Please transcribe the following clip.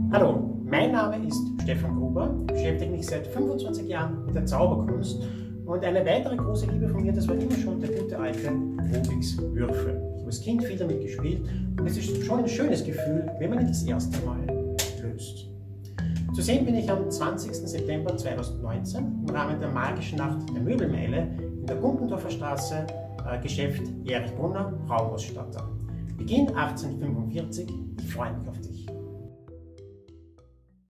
Hallo, mein Name ist Stefan Gruber, beschäftige mich seit 25 Jahren mit der Zauberkunst und eine weitere große Liebe von mir, das war immer schon der gute alte Rubiks Würfel. Ich habe als Kind viel damit gespielt und es ist schon ein schönes Gefühl, wenn man ihn das erste Mal löst. Zu sehen bin ich am 20. September 2019 im Rahmen der Magischen Nacht der Möbelmeile in der Gumpendorfer Straße, Geschäft Erich Brunner, Raumausstatter. Beginn 1845, ich freue mich auf dich.